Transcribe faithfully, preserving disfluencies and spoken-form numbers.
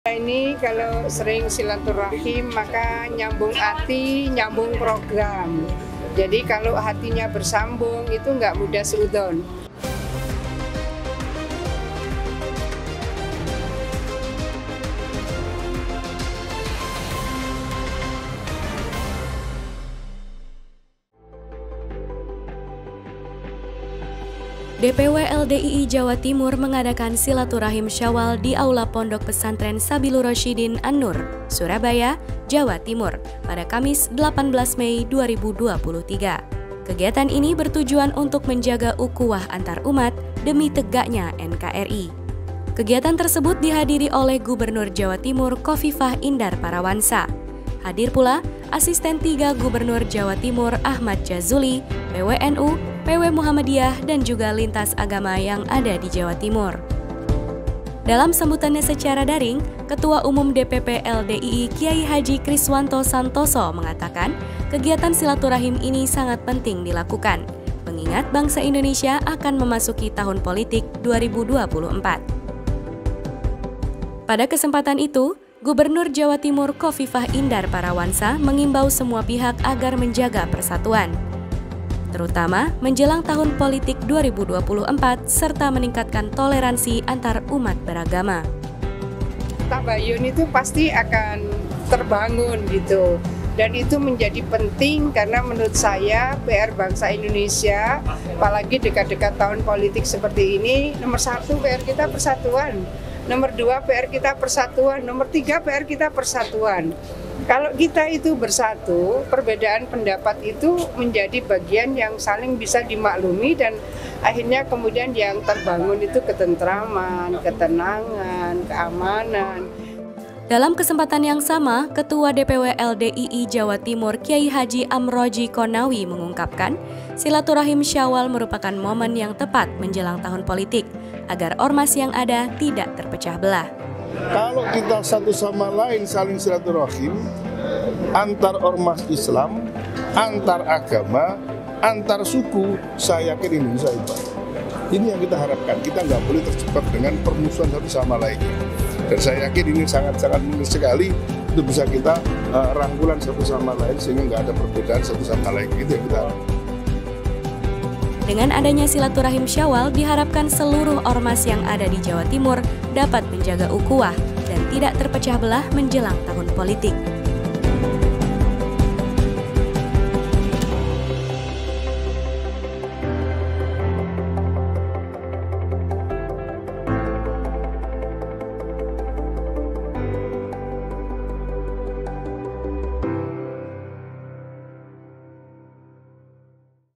Ini kalau sering silaturahim maka nyambung hati, nyambung program. Jadi kalau hatinya bersambung itu nggak mudah seudon. D P W L D I I Jawa Timur mengadakan silaturahim Syawal di Aula Pondok Pesantren Sabilur Rasyidin An-Nur, Surabaya, Jawa Timur, pada Kamis delapan belas Mei dua ribu dua puluh tiga. Kegiatan ini bertujuan untuk menjaga ukhuwah antar umat demi tegaknya N K R I. Kegiatan tersebut dihadiri oleh Gubernur Jawa Timur Khofifah Indar Parawansa. Hadir pula Asisten tiga Gubernur Jawa Timur Ahmad Jazuli, P W N U, P W Muhammadiyah, dan juga lintas agama yang ada di Jawa Timur. Dalam sambutannya secara daring, Ketua Umum D P P L D I I Kiai Haji Kriswanto Santoso mengatakan kegiatan silaturahim ini sangat penting dilakukan, mengingat bangsa Indonesia akan memasuki tahun politik dua ribu dua puluh empat. Pada kesempatan itu, Gubernur Jawa Timur Khofifah Indar Parawansa mengimbau semua pihak agar menjaga persatuan, terutama menjelang tahun politik dua ribu dua puluh empat serta meningkatkan toleransi antar umat beragama. Tabayun itu pasti akan terbangun gitu. Dan itu menjadi penting karena menurut saya P R bangsa Indonesia, apalagi dekat-dekat tahun politik seperti ini, nomor satu P R kita persatuan. Nomor dua P R kita persatuan, nomor tiga P R kita persatuan. Kalau kita itu bersatu, perbedaan pendapat itu menjadi bagian yang saling bisa dimaklumi dan akhirnya kemudian yang terbangun itu ketentraman, ketenangan, keamanan. Dalam kesempatan yang sama, Ketua D P W L D I I Jawa Timur Kiai Haji Amroji Konawi mengungkapkan, silaturahim Syawal merupakan momen yang tepat menjelang tahun politik, agar ormas yang ada tidak terpecah belah. Kalau kita satu sama lain saling silaturahim, antar ormas Islam, antar agama, antar suku, saya yakin Indonesia hebat. Ini yang kita harapkan, kita nggak boleh terjebak dengan permusuhan satu sama lainnya. Dan saya yakin ini sangat-sangat mungkin sekali itu bisa kita uh, rangkulan satu sama lain sehingga nggak ada perbedaan satu sama lain. Itu yang kita harapkan. Dengan adanya silaturahim Syawal, diharapkan seluruh ormas yang ada di Jawa Timur dapat menjaga ukhuwah dan tidak terpecah belah menjelang tahun politik.